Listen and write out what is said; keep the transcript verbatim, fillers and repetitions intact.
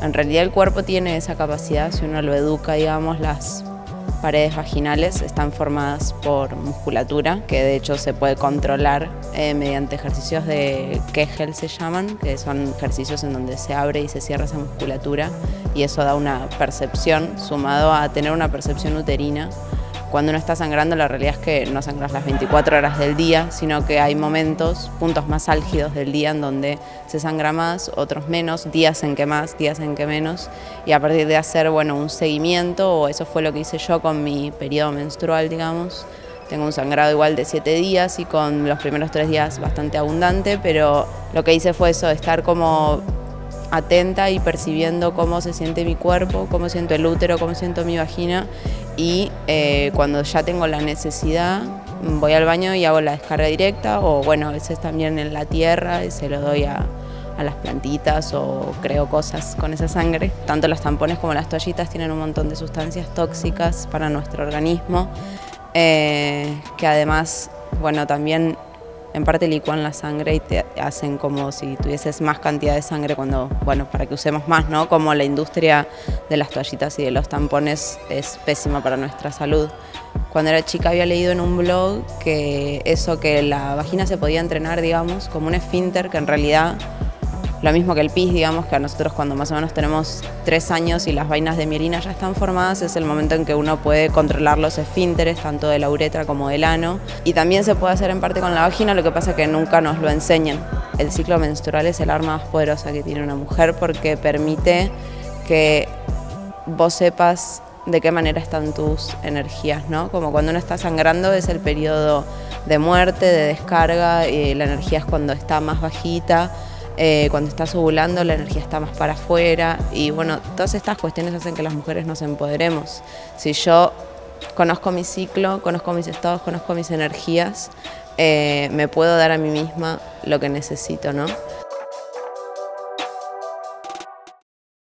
En realidad el cuerpo tiene esa capacidad, si uno lo educa, digamos, las paredes vaginales están formadas por musculatura, que de hecho se puede controlar eh, mediante ejercicios de Kegel se llaman, que son ejercicios en donde se abre y se cierra esa musculatura y eso da una percepción, sumado a tener una percepción uterina. Cuando uno está sangrando, la realidad es que no sangras las veinticuatro horas del día, sino que hay momentos, puntos más álgidos del día en donde se sangra más, otros menos, días en que más, días en que menos. Y a partir de hacer, bueno, un seguimiento, o eso fue lo que hice yo con mi periodo menstrual, digamos. Tengo un sangrado igual de siete días y con los primeros tres días bastante abundante, pero lo que hice fue eso, estar como atenta y percibiendo cómo se siente mi cuerpo, cómo siento el útero, cómo siento mi vagina y eh, cuando ya tengo la necesidad voy al baño y hago la descarga directa o bueno, a veces también en la tierra y se lo doy a, a las plantitas o creo cosas con esa sangre. Tanto los tampones como las toallitas tienen un montón de sustancias tóxicas para nuestro organismo eh, que además, bueno, también en parte licuan la sangre y te hacen como si tuvieses más cantidad de sangre cuando, bueno, para que usemos más, ¿no? Como la industria de las toallitas y de los tampones es pésima para nuestra salud. Cuando era chica había leído en un blog que eso, que la vagina se podía entrenar, digamos, como un esfínter, que en realidad lo mismo que el pis, digamos, que a nosotros cuando más o menos tenemos tres años y las vainas de mielina ya están formadas, es el momento en que uno puede controlar los esfínteres, tanto de la uretra como del ano. Y también se puede hacer en parte con la vagina, lo que pasa es que nunca nos lo enseñan. El ciclo menstrual es el arma más poderosa que tiene una mujer porque permite que vos sepas de qué manera están tus energías, ¿no? Como cuando uno está sangrando es el periodo de muerte, de descarga, y la energía es cuando está más bajita. Eh, cuando estás ovulando la energía está más para afuera y bueno, todas estas cuestiones hacen que las mujeres nos empoderemos. Si yo conozco mi ciclo, conozco mis estados, conozco mis energías, eh, me puedo dar a mí misma lo que necesito, ¿no?